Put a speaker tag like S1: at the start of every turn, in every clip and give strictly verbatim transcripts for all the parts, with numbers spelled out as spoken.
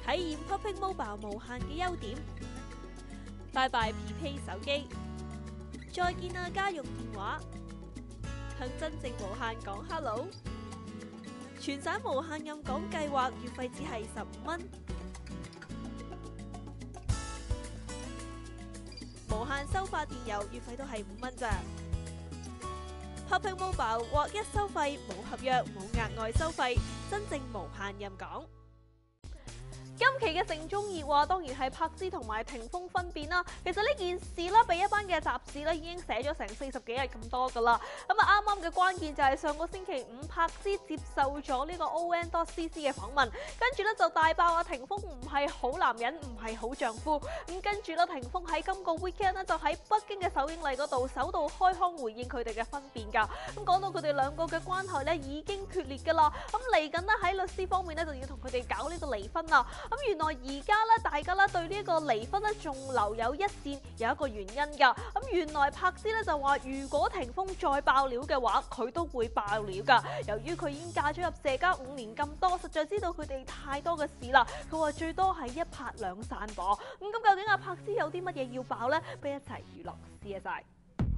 S1: 體驗 Popping Mobile 無限嘅優點。拜拜 P P 手機，再見啊家用電話，向真正無限講 Hello。全省無限任講計劃月費只係十五蚊，無限收發電郵月費都係五蚊咋。Popping Mobile 獲一收費，冇合約，冇額外收費，真正無限任講。
S2: 今期嘅城中熱話當然係柏芝同埋霆鋒分辨啦。其實呢件事啦，俾一班嘅雜誌咧已經寫咗成四十幾日咁多噶啦。咁啊啱啱嘅關鍵就係上個星期五，柏芝接受咗呢個 O N dot C C 嘅訪問，跟住咧就大爆啊霆鋒唔係好男人，唔係好丈夫。咁跟住咧，霆鋒喺今個 weekend 咧就喺北京嘅首映禮嗰度首度開腔回應佢哋嘅分辨㗎。咁講到佢哋兩個嘅關係咧已經決裂㗎啦。咁嚟緊咧喺律師方面咧就要同佢哋搞呢個離婚啦。咁原來而家咧，大家咧對呢個離婚咧仲留有一線，有一個原因㗎。咁原來柏芝咧就話，如果霆鋒再爆料嘅話，佢都會爆料㗎。由於佢已經嫁咗入謝家五年咁多，實在知道佢哋太多嘅事啦。佢話最多係一拍兩散噃。咁咁究竟阿柏芝有啲乜嘢要爆呢？不如一齊娛樂試一晒。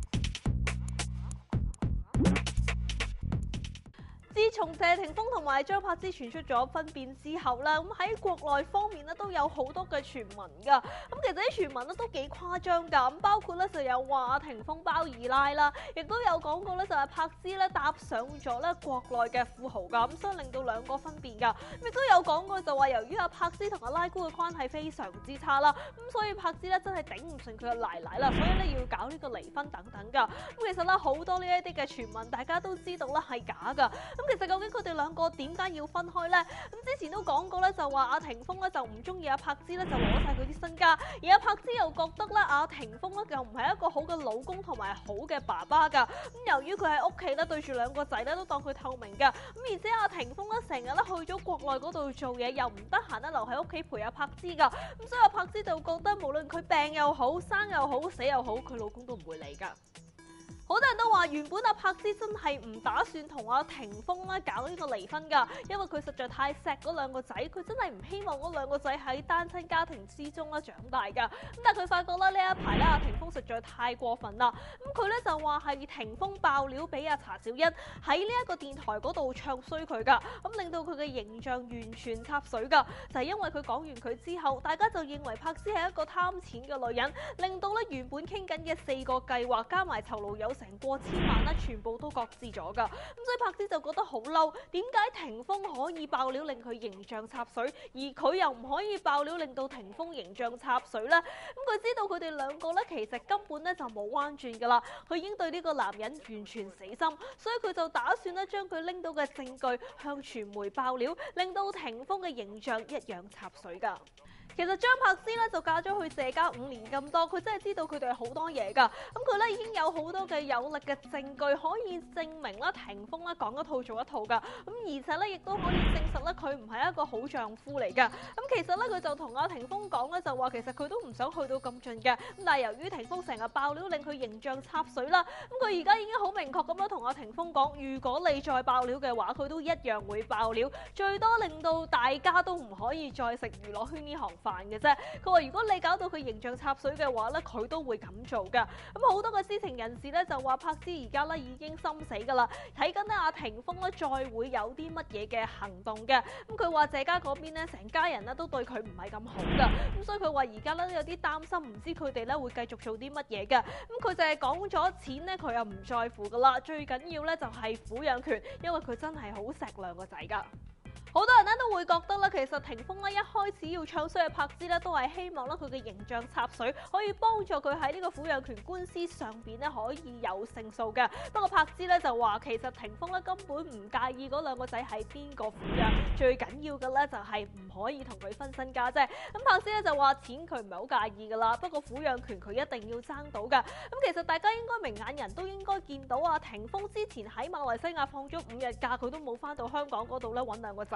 S2: 自從謝霆鋒同埋張柏芝傳出咗分辨之後咧，咁喺國內方面咧都有好多嘅傳聞噶。咁其實啲傳聞咧都幾誇張噶。咁包括咧就有話霆鋒包二奶啦，亦都有講過咧就係柏芝咧搭上咗咧國內嘅富豪噶，咁所以令到兩個分辨噶。咁亦都有講過就話由於阿柏芝同阿拉姑嘅關係非常之差啦，咁所以柏芝咧真係頂唔順佢嘅奶奶啦，所以咧要搞呢個離婚等等噶。咁其實咧好多呢一啲嘅傳聞，大家都知道啦係假噶。咁其實究竟佢哋兩個點解要分開呢？咁之前都講過咧，就話阿霆鋒咧就唔中意阿柏芝咧，就攞晒佢啲身家，而阿柏芝又覺得咧阿霆鋒咧又唔係一個好嘅老公同埋好嘅爸爸噶。咁由於佢喺屋企咧對住兩個仔咧都當佢透明噶，咁而且阿霆鋒咧成日咧去咗國內嗰度做嘢，又唔得閒咧留喺屋企陪阿柏芝噶。咁所以阿柏芝就覺得無論佢病又好、生又好、死又好，佢老公都唔會理噶。好多人都話原本阿柏芝真係唔打算同阿霆鋒咧搞呢個離婚㗎，因為佢實在太錫嗰兩個仔，佢真係唔希望嗰兩個仔喺單親家庭之中咧長大㗎。咁但係佢發覺咧呢一排咧阿霆鋒實在太過分啦，咁佢咧就話係霆鋒爆料俾阿查小欣喺呢一個電台嗰度唱衰佢㗎，咁令到佢嘅形象完全插水㗎。就係因為佢講完佢之後，大家就認為柏芝係一個貪錢嘅女人，令到咧原本傾緊嘅四個計劃加埋酬勞有成過千萬啦，全部都擱置咗噶。咁所以柏芝就覺得好嬲，點解霆鋒可以爆料令佢形象插水，而佢又唔可以爆料令到霆鋒形象插水呢？咁佢知道佢哋兩個咧其實根本咧就冇彎轉噶啦，佢已經對呢個男人完全死心，所以佢就打算咧將佢拎到嘅證據向傳媒爆料，令到霆鋒嘅形象一樣插水噶。其實張柏芝咧就嫁咗去謝家五年咁多，佢真係知道佢哋好多嘢㗎。咁佢咧已經有好多嘅有力嘅證據可以證明啦，霆鋒咧講一套做一套㗎。咁而且咧亦都可以證實咧佢唔係一個好丈夫嚟㗎。咁其實咧佢就同阿霆鋒講咧，就話其實佢都唔想去到咁盡嘅。咁但係由於霆鋒成日爆料令佢形象插水啦，咁佢而家已經好明確咁樣同阿霆鋒講，如果你再爆料嘅話，佢都一樣會爆料，最多令到大家都唔可以再食娛樂圈呢行飯嘅啫。佢話如果你搞到佢形象插水嘅話咧，佢都會咁做噶。咁好多嘅知情人士咧就話柏芝而家咧已經心死噶啦，睇緊咧阿霆鋒咧再會有啲乜嘢嘅行動嘅。咁佢話謝家嗰邊咧成家人咧都對佢唔係咁好噶，咁所以佢話而家咧都有啲擔心，唔知佢哋咧會繼續做啲乜嘢嘅。咁佢就係講咗錢咧，佢又唔在乎噶啦，最緊要咧就係撫養權，因為佢真係好錫兩個仔噶。好多人咧都會覺得咧，其實霆鋒咧一開始要唱衰嘅柏芝咧，都係希望咧佢嘅形象插水，可以幫助佢喺呢個撫養權官司上邊咧可以有勝訴嘅。不過柏芝咧就話，其實霆鋒咧根本唔介意嗰兩個仔係邊個撫養，最緊要嘅咧就係唔可以同佢分身家啫。咁柏芝咧就話錢佢唔係好介意噶啦，不過撫養權佢一定要爭到噶。咁其實大家應該明眼人都應該見到啊，霆鋒之前喺馬來西亞放咗五日假，佢都冇翻到香港嗰度咧揾兩個仔。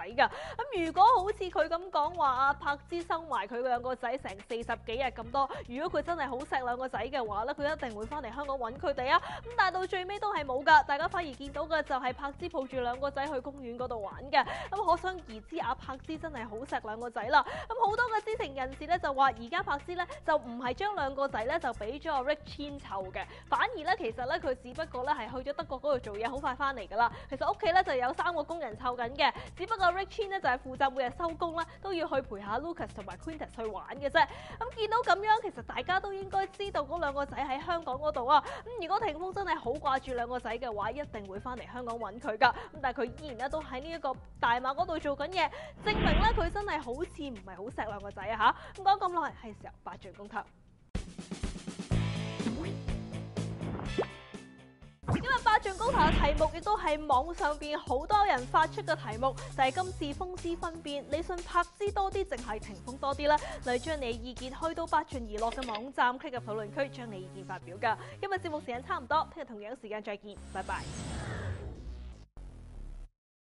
S2: 㗎。咁如果好似佢咁講話，阿柏芝生埋佢兩個仔成四十幾日咁多，如果佢真係好錫兩個仔嘅話咧，佢一定會翻嚟香港揾佢哋啊。咁但係到最尾都係冇㗎，大家反而見到嘅就係柏芝抱住兩個仔去公園嗰度玩嘅。咁可想而知，阿柏芝真係好錫兩個仔啦。咁好多嘅知情人士咧就話，而家柏芝咧就唔係將兩個仔咧就俾咗阿 Rick Chin 湊嘅，反而咧其實咧佢只不過咧係去咗德國嗰度做嘢，好快翻嚟㗎啦。其實屋企咧就有三個工人湊緊嘅，只不過 Rick Chin 咧就係負責每日收工啦，都要去陪下 Lucas 同埋 Quintus 去玩嘅啫。咁見到咁樣，其實大家都應該知道嗰兩個仔喺香港嗰度啊。咁如果霆鋒真係好掛住兩個仔嘅話，一定會翻嚟香港揾佢㗎。咁但係佢依然咧都喺呢一個大馬嗰度做緊嘢，證明咧佢真係好似唔係好錫兩個仔啊嚇。咁講咁耐，係時候八象公投。今日八象公投嘅題目亦都係網上邊好多人發出嘅題目，就係、是、今次風姿分辨，你信柏芝多啲定係霆鋒多啲呢？嚟將你嘅意見去到八象娛樂嘅網站 click 入討論區，將你意見發表㗎。今日節目時間差唔多，聽日同樣時間再見，拜拜。